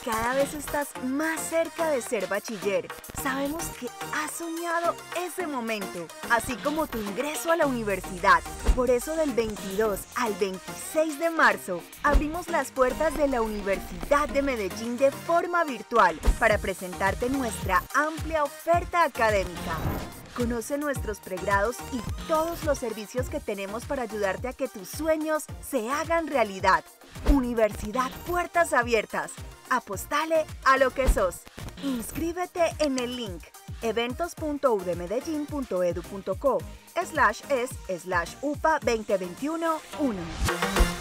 Cada vez estás más cerca de ser bachiller. Sabemos que has soñado ese momento, así como tu ingreso a la universidad. Por eso del 22 al 26 de marzo abrimos las puertas de la Universidad de Medellín de forma virtual para presentarte nuestra amplia oferta académica. Conoce nuestros pregrados y todos los servicios que tenemos para ayudarte a que tus sueños se hagan realidad. Universidad Puertas Abiertas. Apostale a lo que sos. Inscríbete en el link eventos.udmedellin.edu.co/es/UPA 2021-1.